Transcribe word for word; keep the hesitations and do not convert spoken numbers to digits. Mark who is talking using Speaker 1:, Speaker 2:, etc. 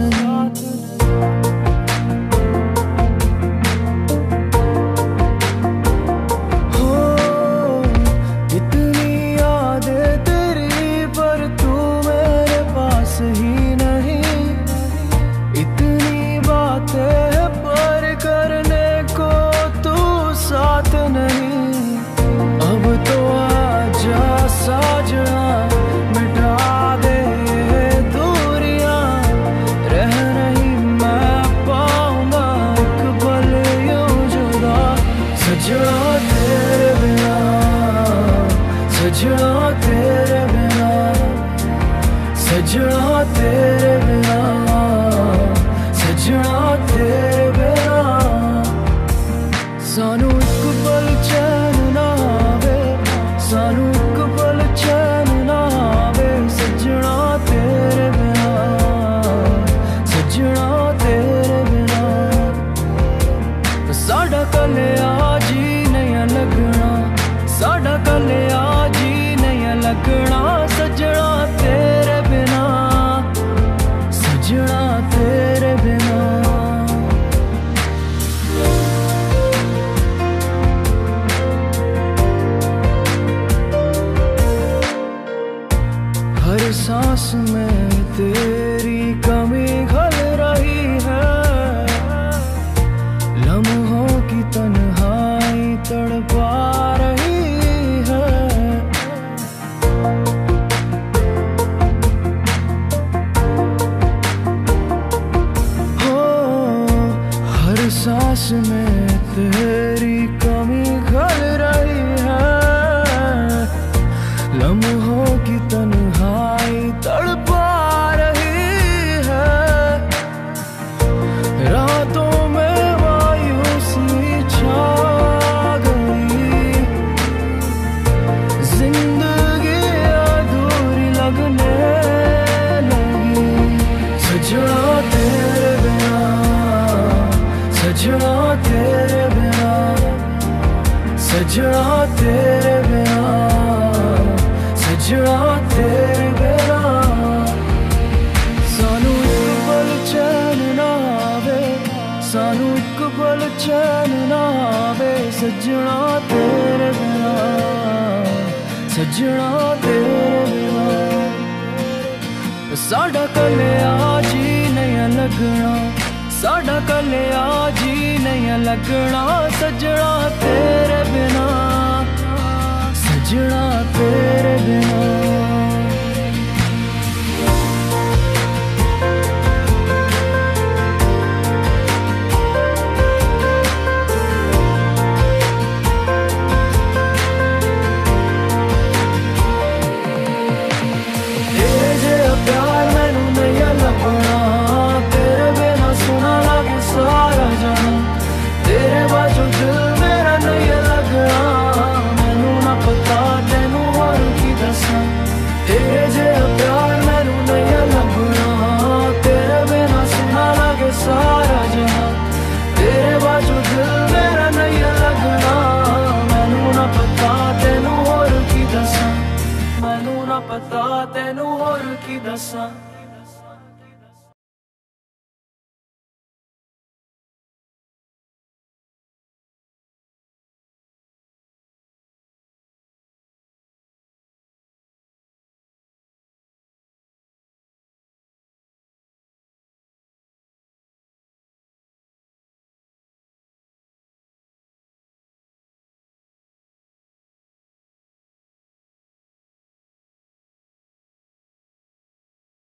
Speaker 1: सजना तेरे बिना, सजना तेरे बिना, सजना तेरे बिना सानू एक पल चैन ना आवे, सानू एक पल चैन ना आवे। सजना तेरे बिना, सजना तेरे बिना साडा कलिया जी नहीं लगना, साडा कलिया जी नहीं लगना। सजना तेरे बिना, सजना तेरे बिना। हर सांस में तेरी कमी घल रही है, लम्हों की तन्हाई तड़पा रही है। हो हर सांस में तेरी कमी घल रही है, लम्हों की तन्हाई तड़पा रही है। रातों में मायूसी छा गई, जिंदगी अधूरी लगने लगी। सजना तेरे बिना, सजना तेरे बिना, सजना तेरे बिना, सजना तेरे बिना सानू एक पल चैन ना आवे, सानू एक पल चैन ना आवे। सजना तेरे बिना, सजना तेरे बिना साडा कलिया जी नहीं लगना, साडा कलिया जी नहीं लगना। सजना तेरे बिना, सजना तेरे बिना। तेरे जेहा प्यार मैनू नहीं लगना, तेरे बिना सोना लगे सारा जहां। तेरे बाजू दिल मेरा नहीं लगना, मैनू ना पता तेनू और की दसां। तेरे जेहा प्यार मैनू नहीं लगना, तेरे बिना सोना लगे सारा जहां। तेरे बाजू दिल मेरा नहीं लगना, मैनू ना पता तेनू और की दसां, मैनू ना पता तेनू और की दसां।